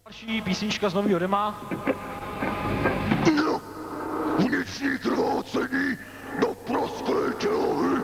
Další písnička z nového dema. No, vnitřní krvácení do prosklé tělovy.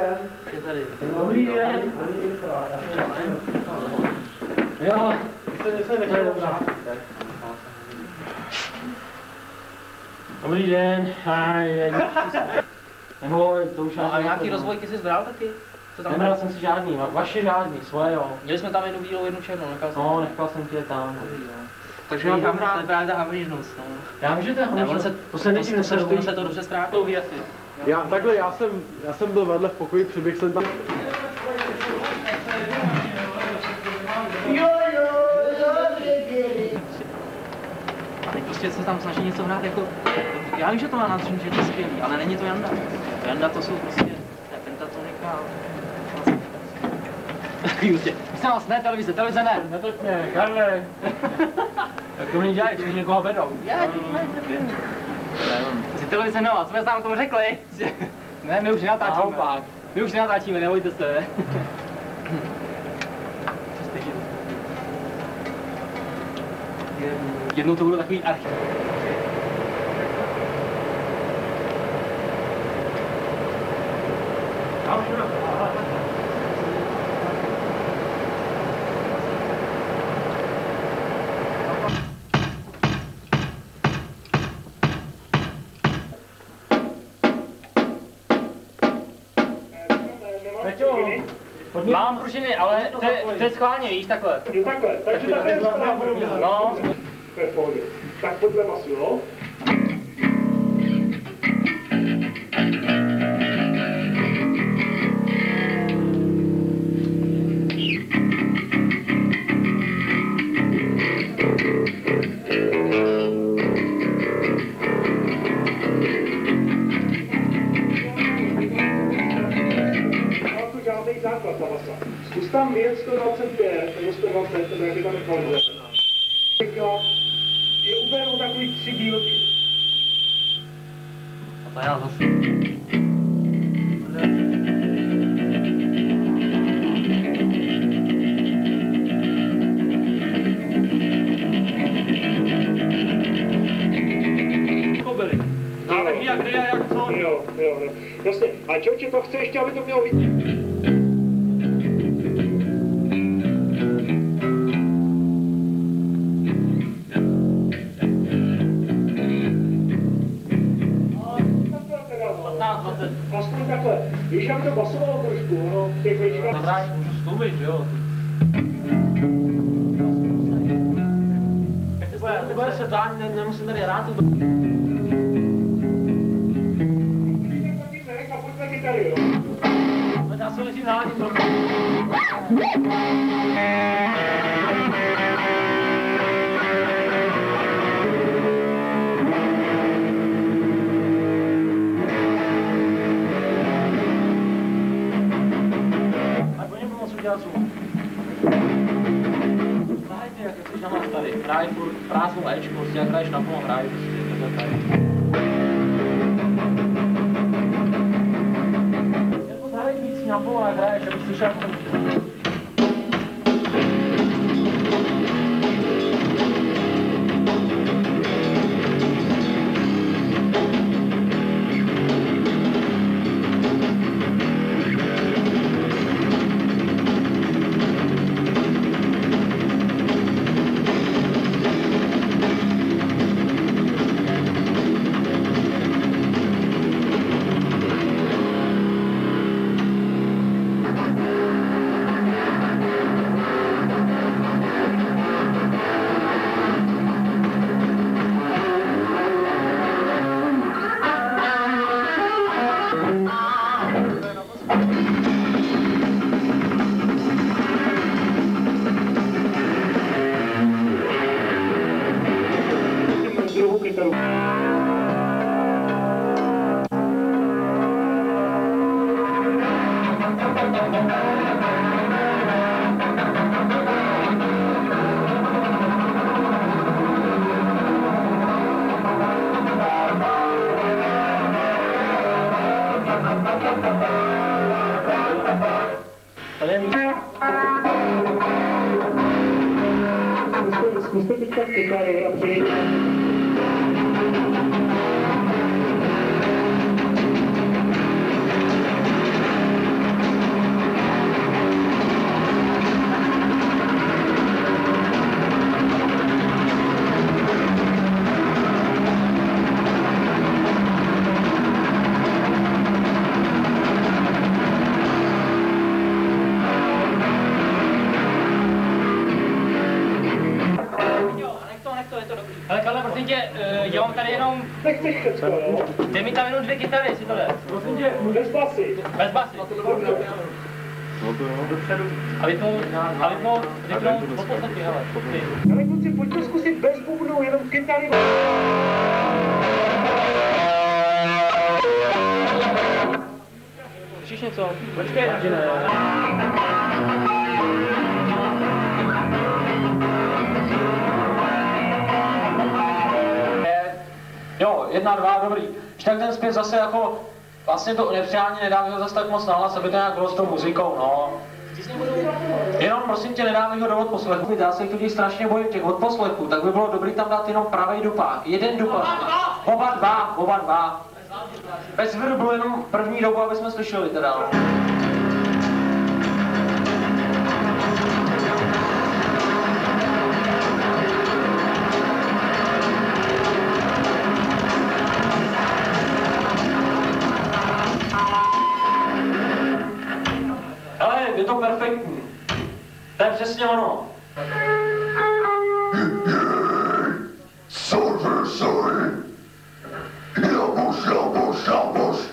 den. Je tady. Dobrý den. Jo, jste nechali dobrá. Dobrý den. Neboj, to už No a nějaký rozvojky jsi zbral taky? Co tam nebral jsem si žádný, vaše žádný, svoje jo. Měli jsme tam jednu bílou, jednu černou, nechal jsem. No, nechal jsem tě tam. Takže mám tam rád. To je právě ta havlížnost, no. Já vím, že to je havlížnost. Ono se to dobře ztrácí. Já jsem byl vedle v pokoji, přiběhl jsem tam. A teď prostě se tam snaží něco hrát jako... Já vím, že to má nádherný, že to je skvělý, ale není to Janda. Janda to jsou prostě... To je pentatonika a... Takový ústě. Myslím vás, ne, televize ne. Netočně, Karle. Tak to mě dělají, když někoho vedou. Já nevím. Si televize no, co jsme nám tomu řekli? Ne, my už nenatáčíme. My už nenatáčíme, nebojte se. Jednou to budou takový archiv. Mám pružiny, ale to je schválně, víš, takhle. Jo, takhle, takže takhle je správně. No. To je v pohodě. Tak pojďme masu, jo? Zkus tam věc 125 nebo 120, nebo jak je tam kvalize. Je úplně takový 3 dílky. A to já zase. Byli. Tak jak kde, jak co? Jo. Jasně. A člověče to chce ještě, aby to mělo vidět. Aspoň takhle. Víš, jak to basovalo trošku, no, v těch vejškách. Dobrá, můžu zkoumit, jo. Ty bude se dát, nemusím tady hrát. Pojďme kytary, jo. Já se nejdřív naladím trochu. Hrajte, jak jsi na tady. Hraj furt prázdnou Ečku, prostě jak hraješ na polo, hraj prostě. Hraj víc na polo, jak hraješ, abych slyšel. Druhou kytaru. Zkuste teďka kytary a přejít. Nechceš všecko, jo? Dej mi tam jenom 2 kytary, jestli to jde. Prosím tě, bez basy. Bez basy. A vypnout po podstatě, hele. Ale kluci, pojďme zkusit bez bubnů, jenom kytary. Slyšíš něco? Počkej, takže ne. Jo, 1, 2, dobrý. Když tak ten zpěv zase jako, vlastně to nepřiání nedávej ho zase tak moc nahlas, aby to nějak bylo s tou muzikou, no. Jenom prosím tě, nedávej ho do odposlechu. Já se tudíž strašně bojím těch odposlechů, tak by bylo dobrý tam dát jenom pravej dupák. Jeden dupák. Oba dva. Bez vyrblu jenom první dobu, aby jsme slyšeli teda. Hele, je to perfektní. To je přesně ono. Sorry. Jamos.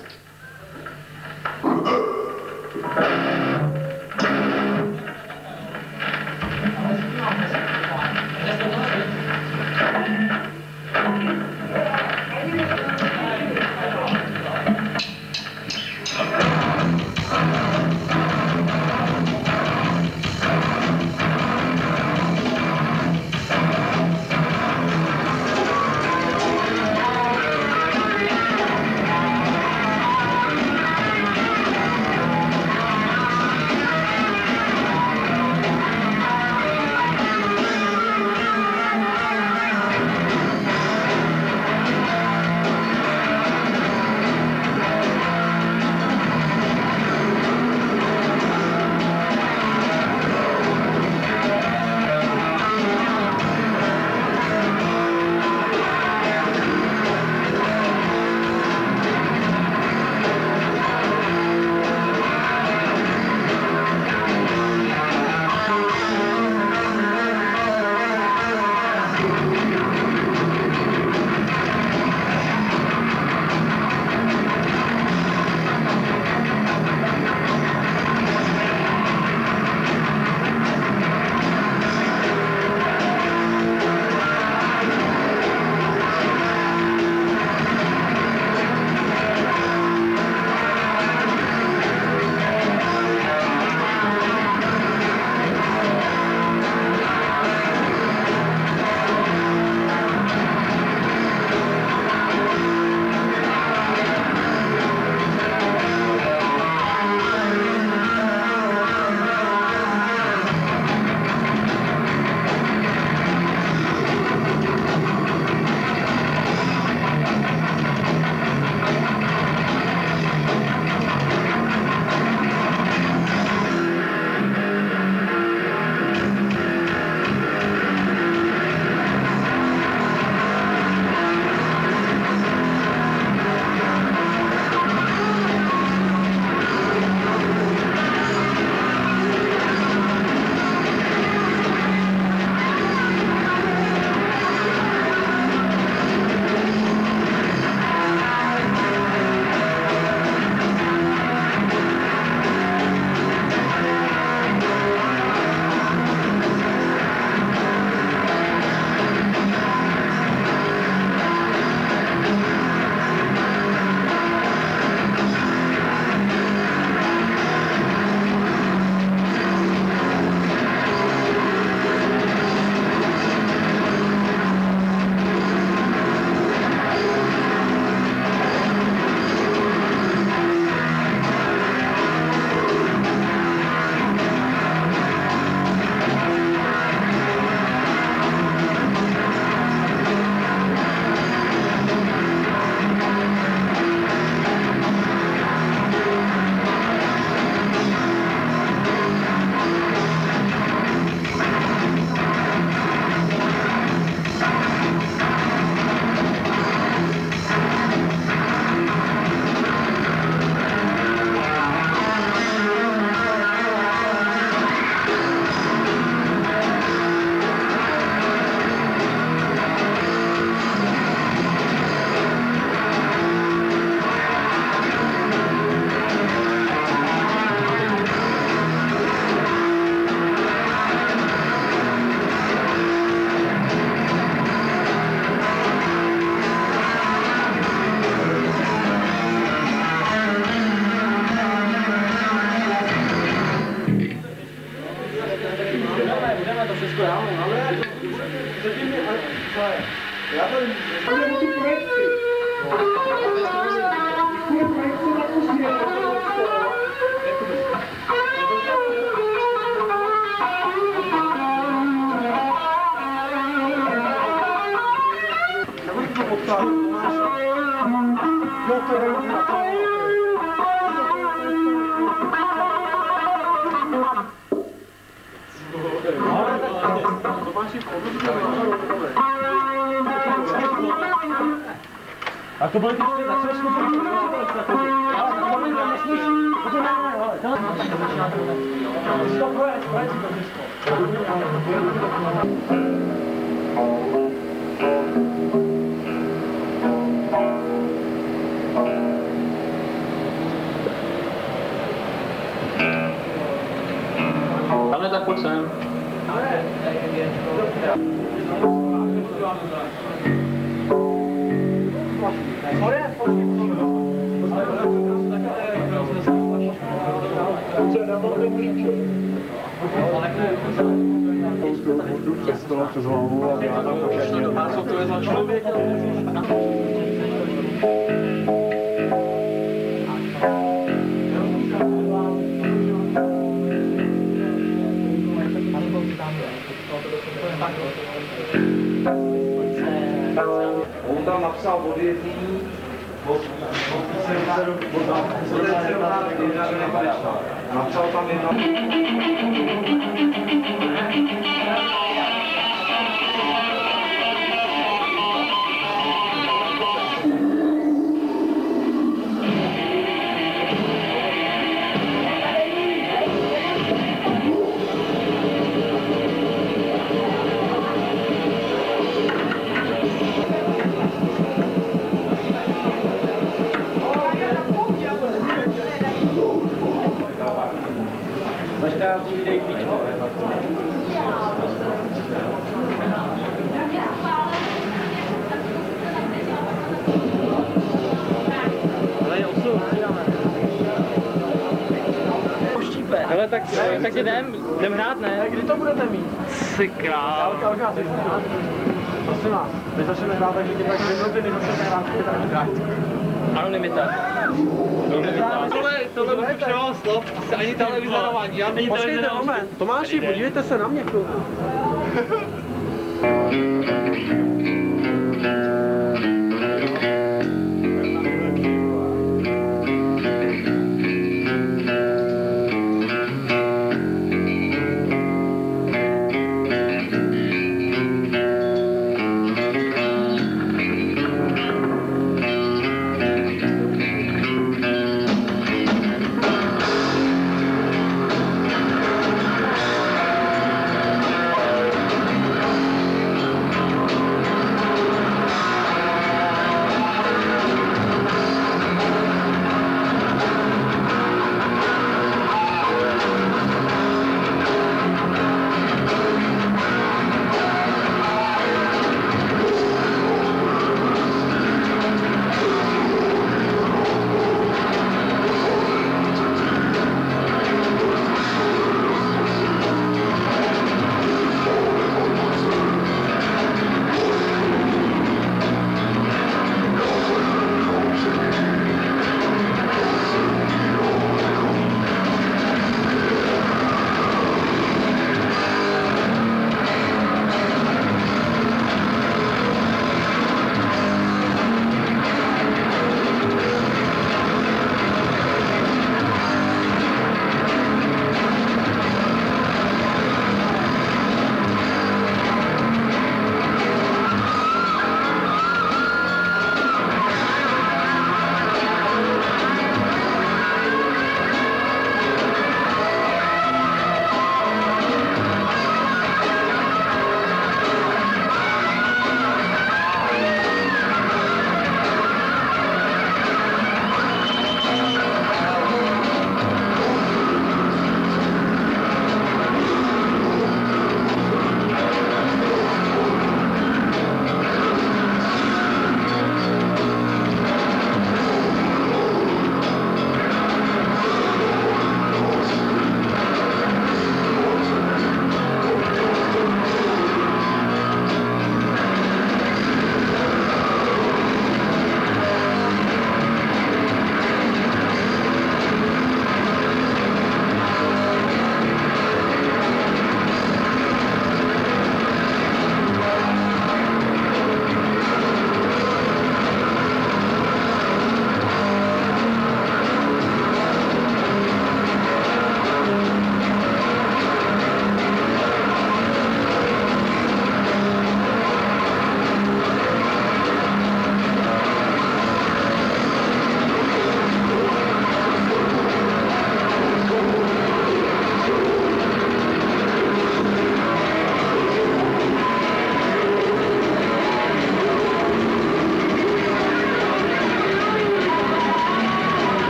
Jo, to je na to. A to byly ty čtyři, tak se zkusím. Ale tak pojď sem. Přes hlavu a já tam pošel. Co to je za člověk? On tam napsal odvětví, napsal tam jedna... Hele, tak jdem hrát, ne? Kdy to budete mít? Ty král. Prosím vás, my začneme hrát, takže ti tak minuty, než začneme hrát. Anonymita. Tohle bych převal slov, ani televizorování, žádný Počkejte moment, Tomáši, podívejte se na mě chvilku.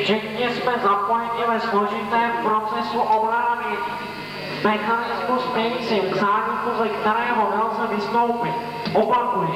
Všichni jsme zapojeni ve složitém procesu obrany. Mechanismus měnící k zániku, ze kterého nelze vystoupit. Opakuji.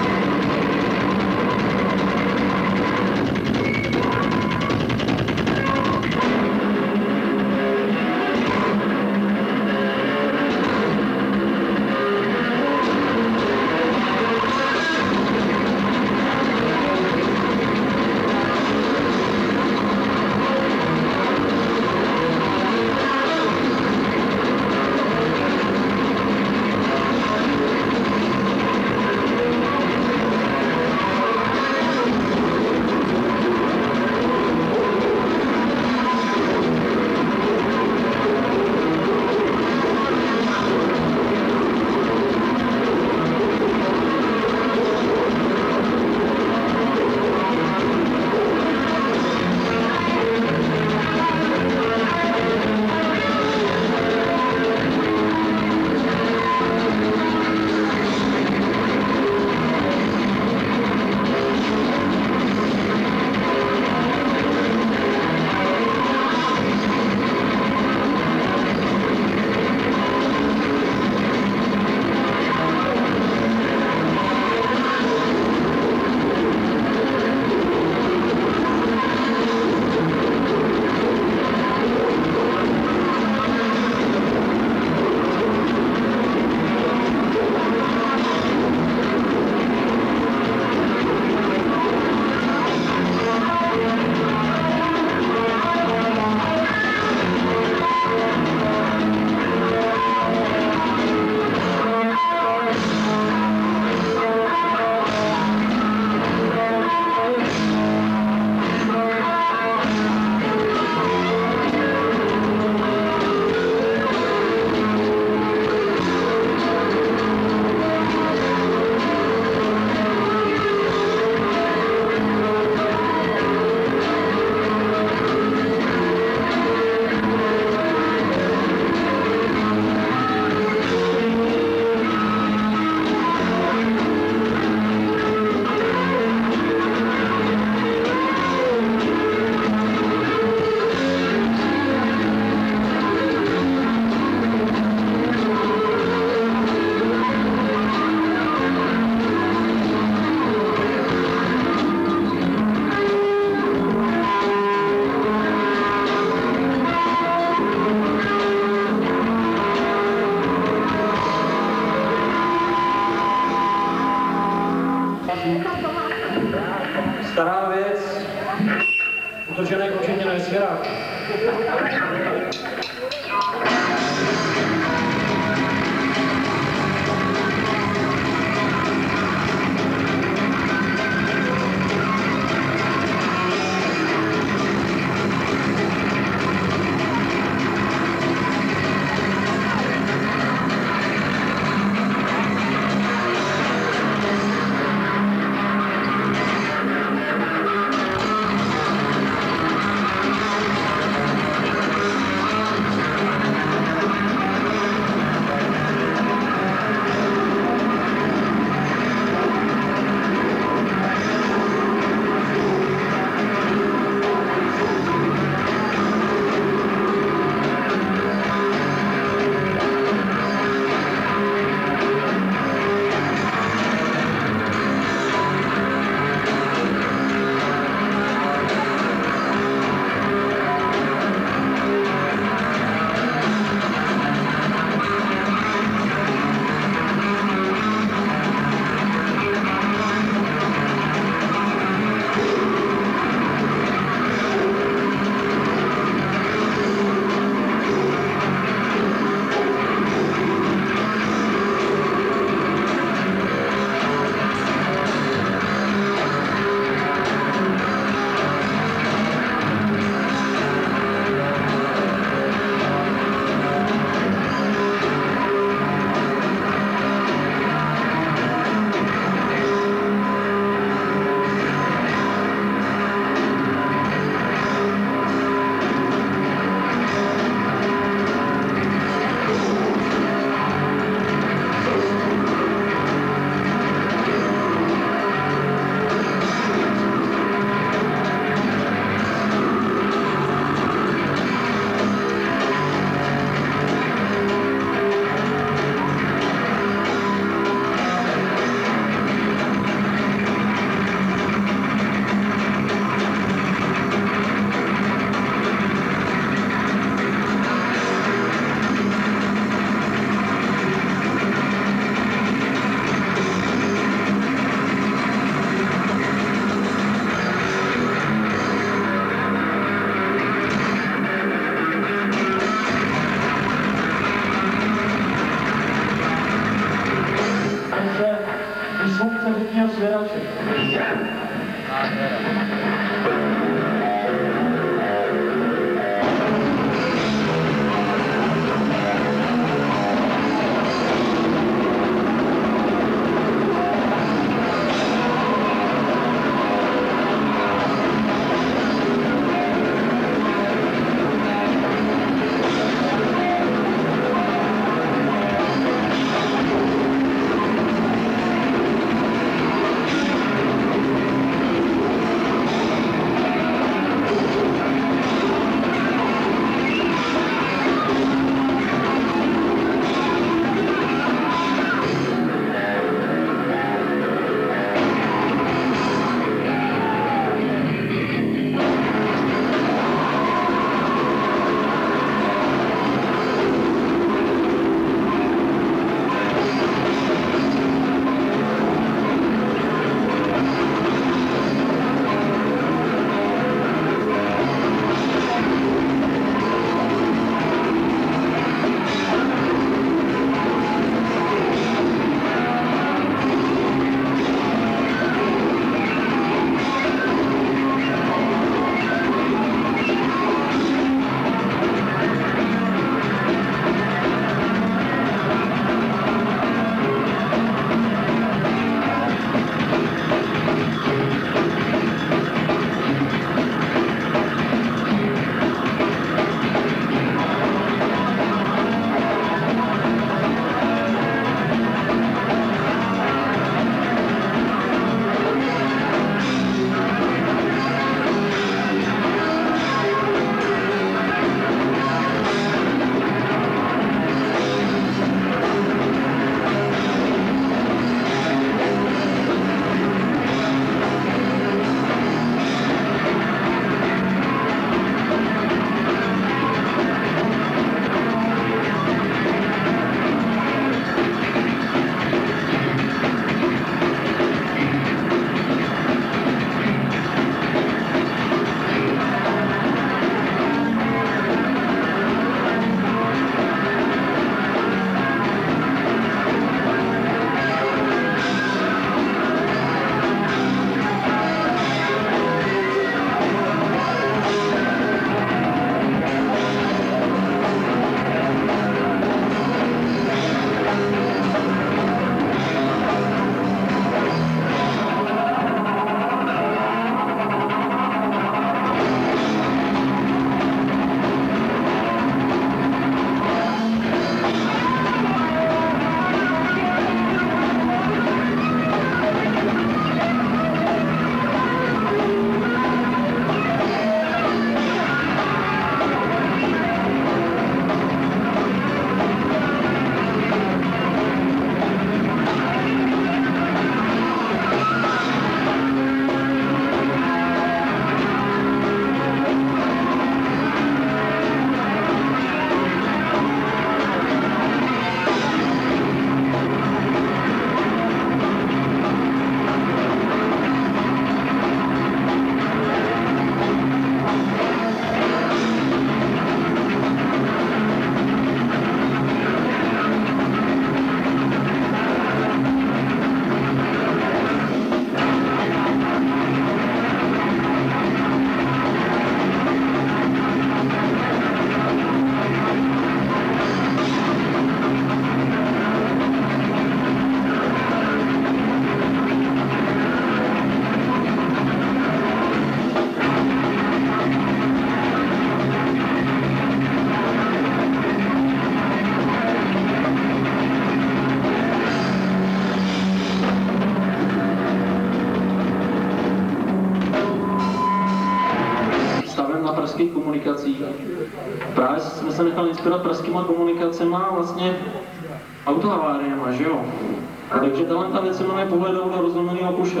právě jsme se nechali inspirovat pražskýma komunikacema a vlastně autohaváriema, že jo? Takže ta věc se jmenuje Pohledou do rozlomeného kuše.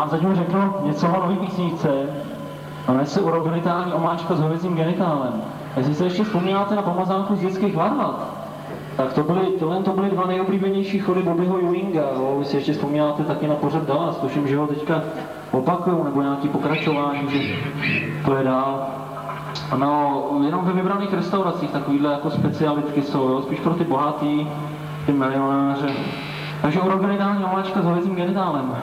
vám zatím řeknu něco o nový písničce. Ona se urogenitální omáčka s hovězím genitálem. Jestli se ještě vzpomínáte na pomazánku z dětských varhat, tak to byly dva nejoblíbenější chody Bobbyho Ewinga. Vy si ještě vzpomínáte taky na pořad Dallas, tuším, že ho teďka opakujou, nebo nějaký pokračování, že to je dál. No, jenom ve vybraných restauracích takovýhle jako specialitky jsou, jo? Spíš pro ty bohatý, ty milionáře. Takže urogenitální omáčka s hovězím genitálem.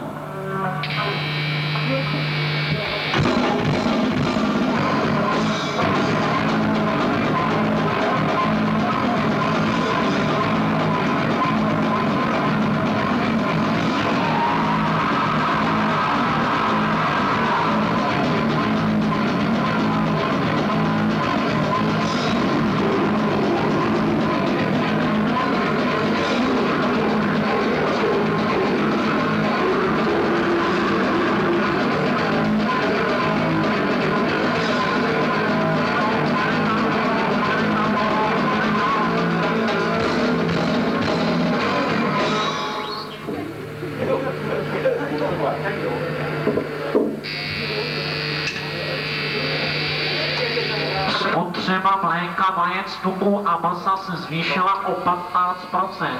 Spotřeba mléka, vajec, tuku a masa se zvýšila o 15%.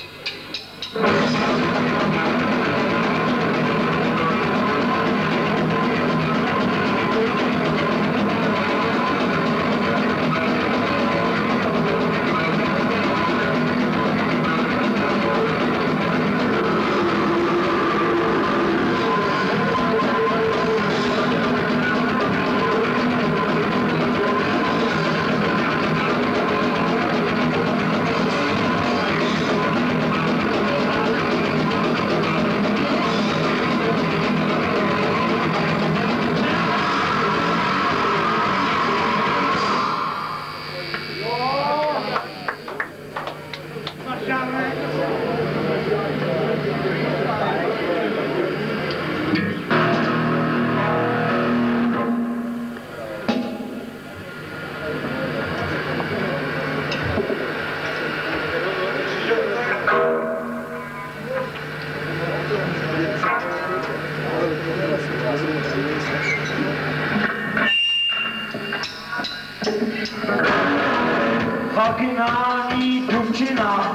Vaginální dubčina,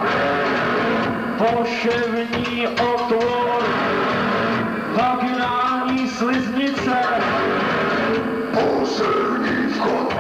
poševní otvor, vaginální sliznice, poslední vchod.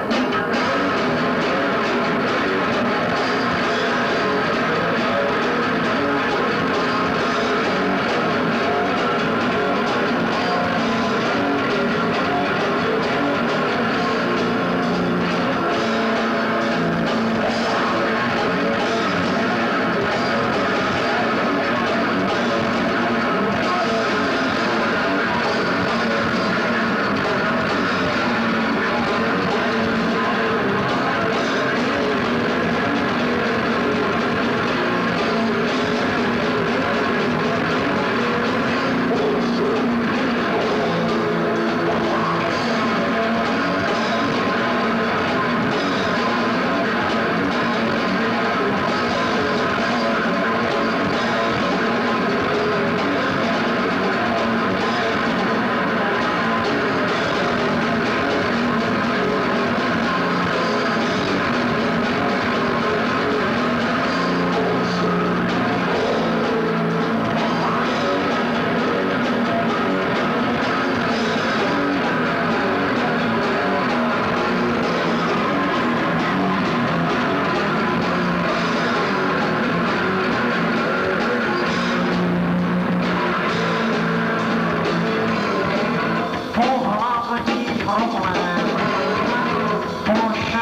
Pohlavní problém.